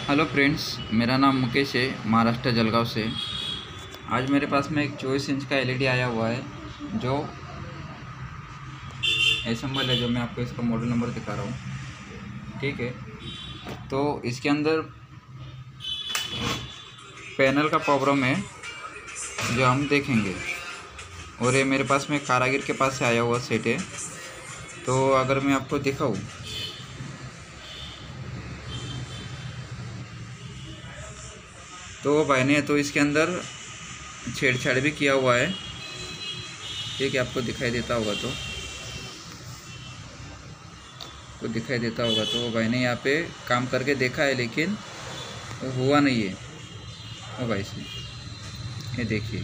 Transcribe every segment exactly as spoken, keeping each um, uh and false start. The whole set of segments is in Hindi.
हेलो फ्रेंड्स, मेरा नाम मुकेश है, महाराष्ट्र जलगांव से। आज मेरे पास में एक चौबीस इंच का एलईडी आया हुआ है जो एसेंबल है, जो मैं आपको इसका मॉडल नंबर दिखा रहा हूँ। ठीक है, तो इसके अंदर पैनल का प्रॉब्लम है जो हम देखेंगे, और ये मेरे पास में कारागिर के पास से आया हुआ सेट है। तो अगर मैं आपको दिखाऊँ तो भाई ने तो इसके अंदर छेड़छाड़ भी किया हुआ है। ठीक है, आपको दिखाई देता होगा तो को दिखाई देता होगा तो भाई ने यहाँ पे काम करके देखा है, लेकिन वो हुआ नहीं है। ओ भाई से ये देखिए,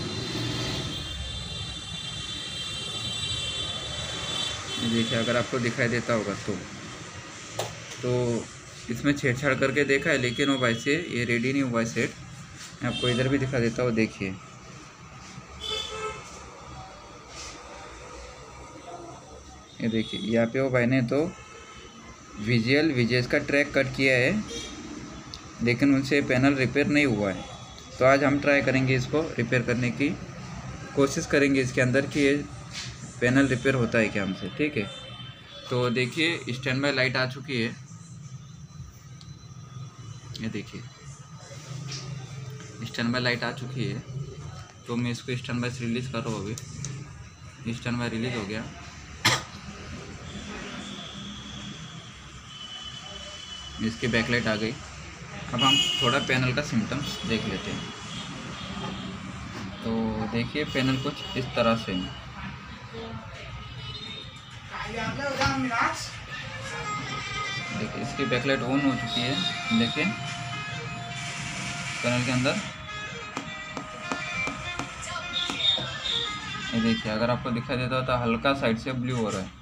ये देखिए, अगर आपको दिखाई देता होगा तो तो इसमें छेड़छाड़ करके देखा है, लेकिन वो भाई से ये रेडी नहीं हुआ है सेट। मैं आपको इधर भी दिखा देता हूँ, देखिए। ये देखिए, यहाँ पे वो भाई ने तो विजुअल विजेस का ट्रैक कट किया है, लेकिन उनसे पैनल रिपेयर नहीं हुआ है। तो आज हम ट्राई करेंगे, इसको रिपेयर करने की कोशिश करेंगे इसके अंदर कि ये पैनल रिपेयर होता है क्या हमसे। ठीक है, तो देखिए, स्टैंड बाय लाइट आ चुकी है। ये देखिए, स्टैंड बाय लाइट आ चुकी है। तो मैं इसको स्टैंड बाय से रिलीज़ कर रहा हूँ। अभी स्टैंड बाय रिलीज़ हो गया। इसकी बैकलाइट आ गई। अब हम थोड़ा पैनल का सिम्टम्स देख लेते हैं। तो देखिए, पैनल कुछ इस तरह से है। देखिए, इसकी बैकलाइट ऑन हो चुकी है, लेकिन पैनल के अंदर ये देखिए, अगर आपको दिखाई देता हो तो हल्का साइड से ब्लू हो रहा है।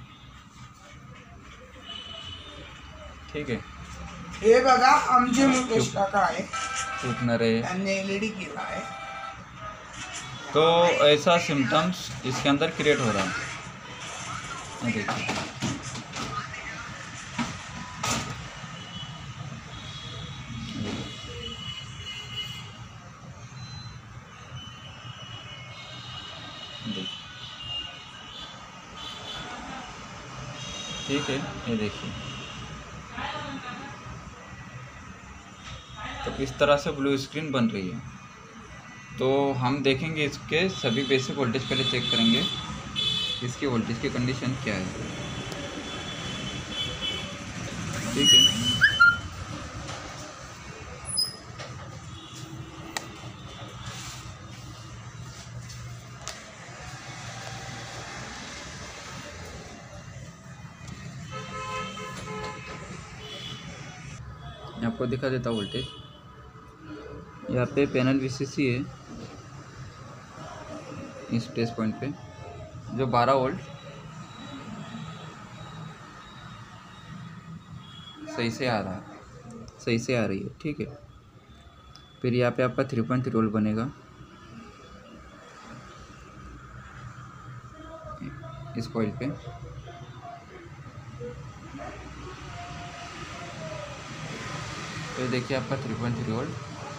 ठीक है, हे बघा, आमचे मुकेश काका आहे, टूटणार है, त्यांनी एलईडी केला आहे। तो ऐसा सिम्टम्स इसके अंदर क्रिएट हो रहा है। ये देखिए, ठीक है, ये देखिए, तो इस तरह से ब्लू स्क्रीन बन रही है। तो हम देखेंगे इसके सभी बेसिक वोल्टेज, पहले चेक करेंगे इसकी वोल्टेज की कंडीशन क्या है। ठीक है, आपको दिखा देता हूँ वोल्टेज। यहाँ पे पैनल वीसीसी है, इस टेस्ट पॉइंट पे जो बारह वोल्ट सही से आ रहा है, सही से आ रही है। ठीक है, फिर यहाँ पे आपका थ्री पॉइंट थ्री वोल्ट बनेगा इस कॉइल पे। तो देखिए, आपका three point three volt.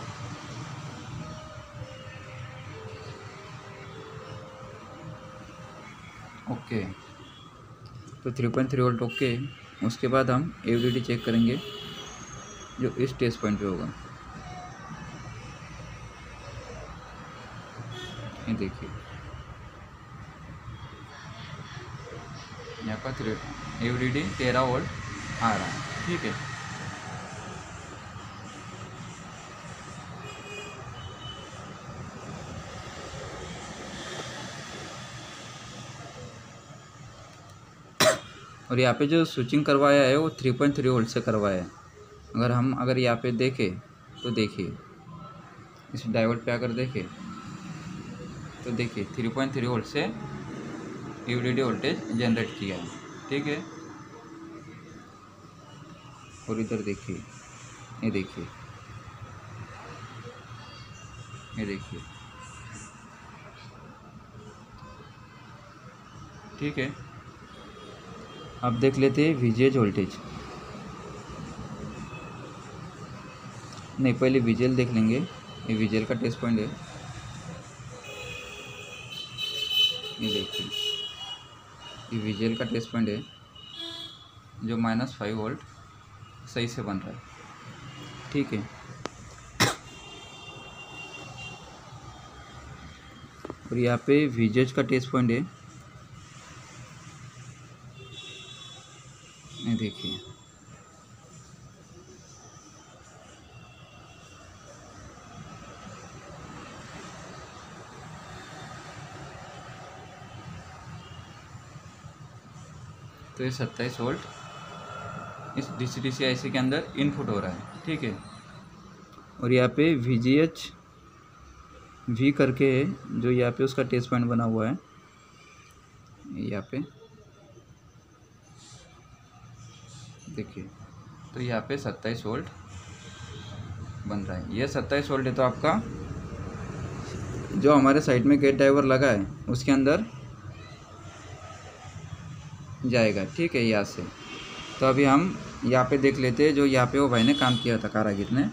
Okay, तो three point three volt okay. उसके बाद हम एवरीडी चेक करेंगे जो इस टेस्ट पॉइंट पे होगा। ये देखिए, यहाँ पर थ्री एवरीडी तेरह वोल्ट आ रहा है। ठीक है, और यहाँ पे जो स्विचिंग करवाया है वो थ्री पॉइंट थ्री वोल्ट से करवाया है। अगर हम अगर यहाँ पे देखें तो देखिए, इस डायोड पे अगर देखें तो देखिए, थ्री पॉइंट थ्री वोल्ट से यूडीडी वोल्टेज जनरेट किया है। ठीक है, और इधर देखिए, ये देखिए, ये देखिए। ठीक है, अब देख लेते हैं वीजीएच वोल्टेज। नहीं, पहले विजुअल देख लेंगे। ये विजुअल का टेस्ट पॉइंट है, ये देखिए, ये विजुअल का टेस्ट पॉइंट है जो माइनस फाइव वोल्ट सही से बन रहा है। ठीक है, और यहाँ पे विजेज का टेस्ट पॉइंट है, ये देखिए, तो ये सत्ताईस वोल्ट इस D C D C I सी के अंदर इनपुट हो रहा है। ठीक है, और यहाँ पे वी जी एच वी करके है, जो यहाँ पे उसका टेस्ट पॉइंट बना हुआ है, यहाँ पे देखिए, तो यहाँ पे सत्ताईस वोल्ट बन रहा है। ये सत्ताईस वोल्ट है, तो आपका जो हमारे साइड में गेट ड्राइवर लगा है उसके अंदर जाएगा। ठीक है, यहाँ से। तो अभी हम यहाँ पे देख लेते हैं, जो यहाँ पे वो भाई ने काम किया था, कारागिर ने।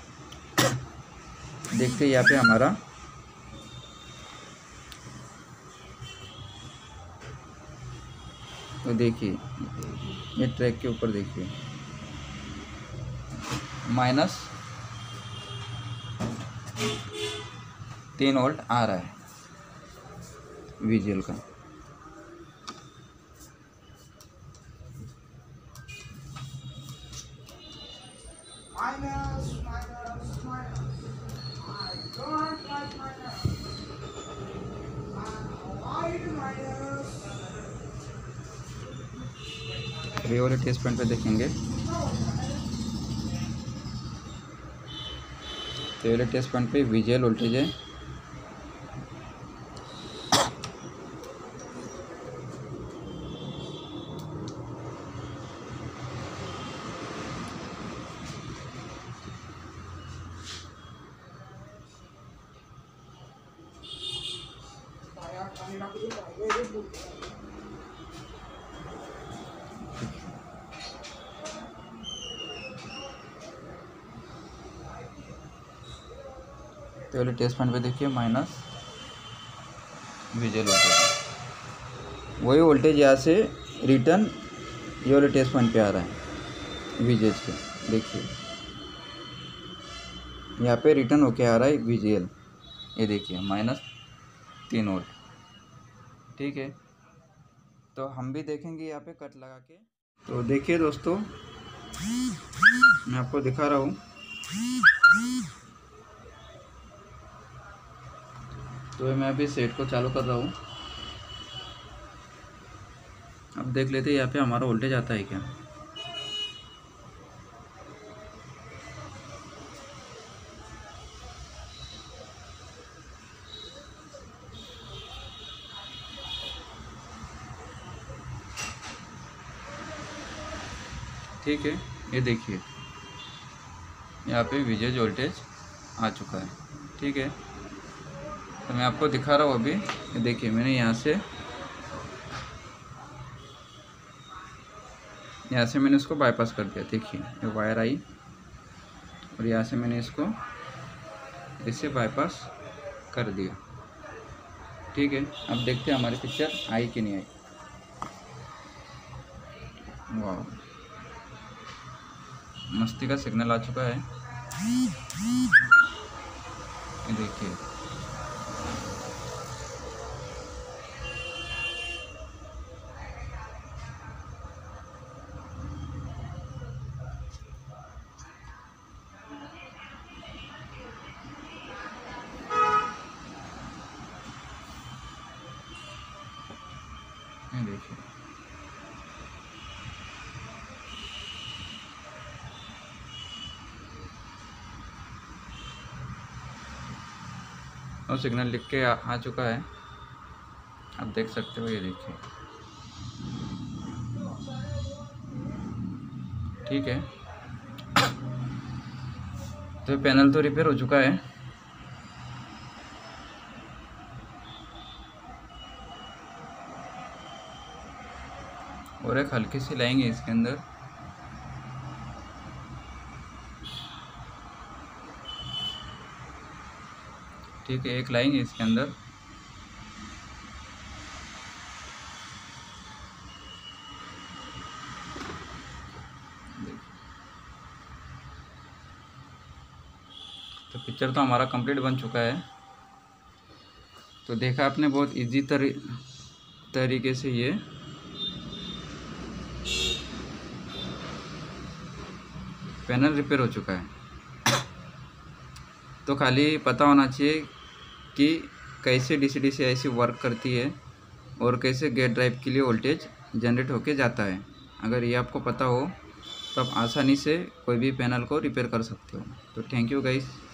देखते यहाँ पे हमारा तो देखिए, ये ट्रैक के ऊपर देखिए माइनस तीन वोल्ट आ रहा है विजुअल का। Minus, minus, minus. I don't like minus. I avoid minus. ये वाले टेस्ट पॉइंट पे देखेंगे, तो ये वाले टेस्ट पॉइंट पे विजुअल वोल्टेज है, तो वाले टेस्ट पॉइंट पे देखिए माइनस विजुअल वोल्टेज, वही वोल्टेज यहाँ से रिटर्न ये वाले टेस्ट पॉइंट पे आ रहा है विजुअल के। देखिए यहाँ पे रिटर्न होके आ रहा है विजुअल, ये देखिए माइनस तीन वोल्ट। ठीक है, तो हम भी देखेंगे यहाँ पे कट लगा के। तो देखिए दोस्तों, मैं आपको दिखा रहा हूँ। तो मैं अभी सेट को चालू कर रहा हूँ। अब देख लेते हैं यहाँ पे हमारा वोल्टेज आता है क्या। ठीक है, ये देखिए यहाँ पे विजेज वोल्टेज आ चुका है। ठीक है, तो मैं आपको दिखा रहा हूँ अभी। ये देखिए, मैंने यहाँ से यहाँ से मैंने इसको बाईपास कर दिया। देखिए ये वायर आई और यहाँ से मैंने इसको इससे बाईपास कर दिया। ठीक है, अब देखते हैं हमारी पिक्चर आई कि नहीं आई। वाह, मस्ती का सिग्नल आ चुका है। ये देखिए, ये देखिए, और सिग्नल लिख के आ, आ चुका है। आप देख सकते हो, ये देखिए। ठीक है, तो पैनल तो रिपेयर हो चुका है। और एक हल्की सी लाएंगे इसके अंदर, ठीक है, एक लाएंगे इसके अंदर। तो पिक्चर तो हमारा कंप्लीट बन चुका है। तो देखा आपने, बहुत इजी तरी तरीके से ये पैनल रिपेयर हो चुका है। तो खाली पता होना चाहिए कि कैसे D C D C I C work करती है और कैसे गेट ड्राइव के लिए वोल्टेज जनरेट होके जाता है। अगर ये आपको पता हो तो आप आसानी से कोई भी पैनल को रिपेयर कर सकते हो। तो थैंक यू गाइस।